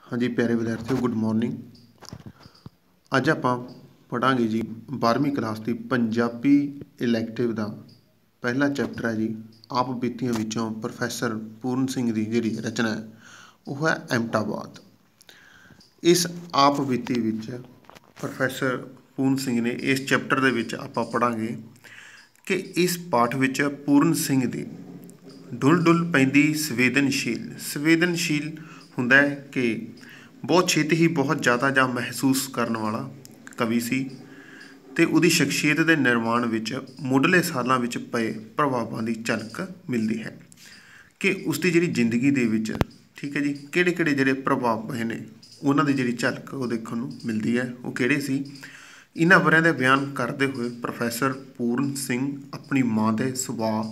हाँ जी प्यारे विद्यार्थियों गुड मॉर्निंग। अज आप पढ़ांगे जी 12वीं क्लास की पंजाबी इलैक्टिव का पहला चैप्टर है जी आप बीतियों विचों प्रोफैसर पूर्ण सिंह की जी रचना है वह है एमटाबाद। इस आप बीती विच प्रोफैसर पूर्ण सिंह ने इस चैप्टर के विच आपां पढ़ांगे कि इस पाठ विच पूर्ण सिंह की डुल डुल पैंदी संवेदनशील हुंदा है कि बहुत छेती ही बहुत ज़्यादा जा महसूस करने वाला कवि सी ते उहदी शख्सियत के निर्माण विच मुढ़ले सालों विच पए प्रभावां की झलक मिलती है कि उसकी जिहड़ी जिंदगी दे विच ठीक है जी किहड़े किहड़े जिहड़े प्रभाव पए ने उन्हां दी जिहड़ी झलक वो देखण नूं मिलती है वो किहड़े सी। इन्हां बारिਆਂ दे बयान करते हुए प्रोफैसर पूर्ण सिंह अपनी माँ के सुभाਅ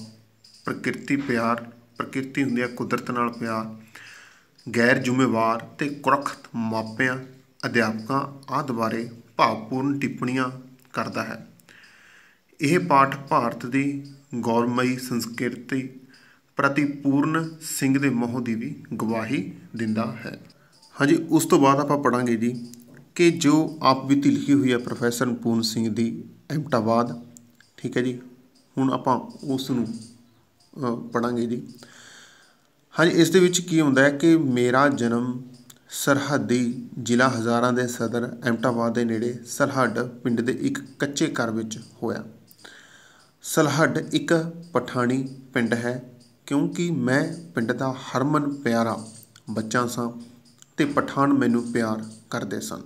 प्रकृति हुंदी है कुदरत नाल प्यार गैर जिम्मेवार ते कुरख्त मापियां अध्यापकों आदि बारे भावपूर्ण टिप्पणियां करता है। यह पाठ भारत की गौरवमयी संस्कृति प्रति पूर्ण सिंह के मोह की भी गवाही दिंदा है। हाँ जी उस तो बाद आप पढ़ांगे जी कि जो आप बीती लिखी हुई है प्रोफैसर पूर्ण सिंह की एमटाबाद ठीक है जी हुण आपां उस नूं पढ़ांगे जी। हाँ जी इस दे विच की हुंदा है कि मेरा जन्म सरहदी जिला हज़ारा के सदर एमटाबाद के नेड़े सरहद पिंड के एक कच्चे घर विच होया। सरहद एक पठानी पिंड है क्योंकि मैं पिंड का हरमन प्यारा बच्चा सां ते पठान मैनू प्यार करते सन।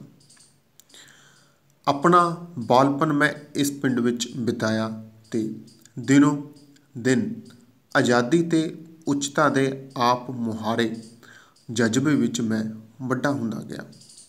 अपना बालपन मैं इस पिंड विच बिताया ते दिनों दिन आज़ादी ते उच्चता के आप मुहारे जज्बे विच मैं वड्डा हुंदा गया।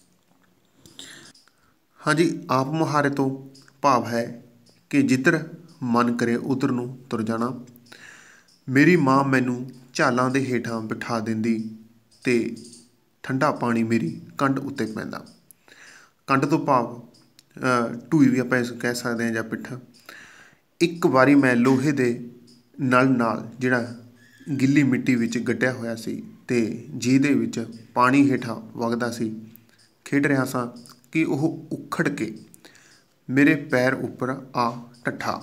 हाँ जी आप मुहारे तो भाव है कि जिधर मन करे उधर नूं तुर जाना। मेरी माँ मैनू झालां दे हेठां बिठा दिंदी ते ठंडा पानी मेरी कंड उत्ते पैंदा। कंड तो भाव ढूई भी आपां कह सकते हैं जां पिट्ठ। एक बारी मैं लोहे दे नल नाल जिहड़ा गिल्ली मिट्टी विच गड्ढिया होया सी ते जिहदे विच पानी हेठां वगदा सी खेड रहा सां कि ओह उखड़ के मेरे पैर उपर आ टट्ठा।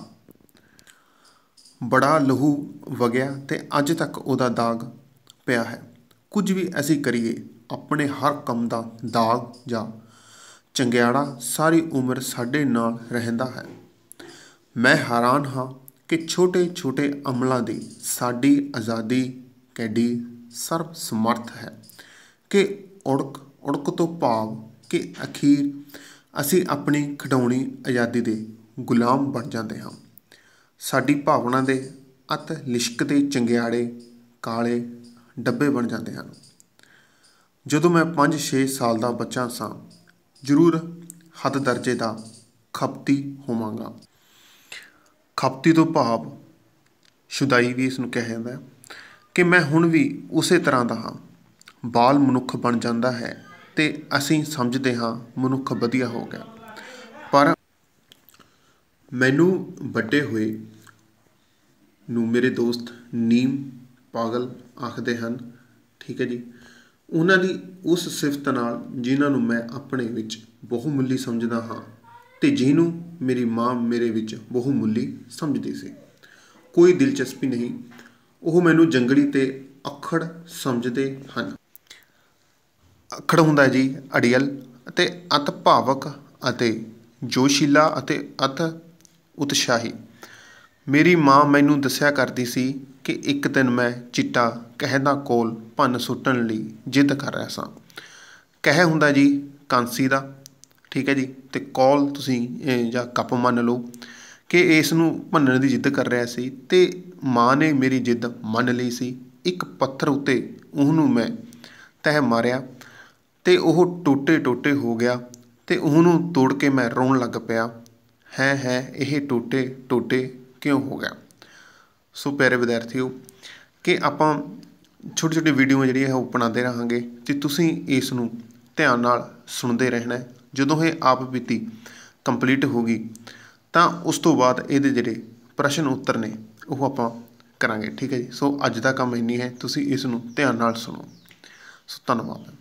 बड़ा लहू वगया ते अज तक उहदा दाग पिया है। कुछ भी असीं करिए अपने हर कम दा दाग जां चंगियाड़ा सारी उम्र साडे नाल रहिंदा है। मैं हैरान हाँ कि छोटे छोटे अमलों की साडी आज़ादी कैडी सर्व समर्थ है कि उड़क तो भाव कि अखीर असी अपनी खिडौणी आज़ादी के गुलाम बन जाते हाँ। साडी भावना के अत लिशकते चंगियाड़े काले डब्बे बन जाते हैं। जदों मैं 5-6 साल का बच्चा सां जरूर हद दर्जे का खपती होवांगा। खपती तो भाव शुदाई भी इसनूं कहा जाता है कि मैं हुण भी उस तरह का हाँ। बाल मनुख बन जाता है तो असीं समझते हाँ मनुख वधिया हो गया पर मैनू वड्डे होए नूं मेरे दोस्त नीम पागल आखते हैं ठीक है जी। उन्हां दी उस सिफत नाल जिन्हां नूं मैं अपने विच बहुमुल्ली समझदा हाँ ते जिन्हूं मेरी माँ मेरे विच बहुमुल्ली समझदी सी। कोई दिलचस्पी नहीं ਉਹ ਮੈਨੂੰ ਜੰਗਲੀ ਤੇ ਅੱਖੜ ਸਮਝਦੇ ਹਨ। ਅੱਖੜ ਹੁੰਦਾ ਜੀ ਅੜੀਅਲ ਅਤੇ ਅਤ ਭਾਵਕ ਅਤੇ ਜੋਸ਼ੀਲਾ ਅਤੇ ਅਤ ਉਤਸ਼ਾਹੀ। ਮੇਰੀ ਮਾਂ ਮੈਨੂੰ ਦੱਸਿਆ ਕਰਦੀ ਸੀ ਕਿ ਇੱਕ ਦਿਨ ਮੈਂ ਚਿੱਟਾ ਕਹਿ ਦਾ ਕੋਲ ਭੰਨ ਸੁੱਟਣ ਲਈ ਜਿੱਦ ਕਰ ਰਿਹਾ ਸਾਂ। ਕਹਿ ਹੁੰਦਾ ਜੀ ਕਾਂਸੀ ਦਾ ਠੀਕ ਹੈ ਜੀ ਅਤੇ ਕੌਲ ਤੁਸੀਂ ਜਾਂ ਕੱਪ ਮੰਨ ਲਓ कि इसनूं भन्नण की जिद कर रहा सी ते माँ ने मेरी जिद मन ली सी। एक पत्थर उत्ते उहनूं मैं तह मारिया ते ओह टोटे टोटे हो गया ते उहनूं तोड़ के मैं रोण लग पिया है यह टोटे टोटे क्यों हो गया। सो प्यारे विद्यार्थियों कि आपां छोटी छोटी वीडियो जिहड़ियां ओह बनाते रहांगे ते तुसीं इस नूं ध्यान नाल सुणदे रहना। जदों ये आप बीती कंप्लीट होगी तो उस तो बाद ये जिहड़े प्रश्न उत्तर ने वो आपां करांगे ठीक है जी। सो अज दा काम इन्नी है तुसीं इस नूं ध्यान नाल सुणो। सो धन्नवाद।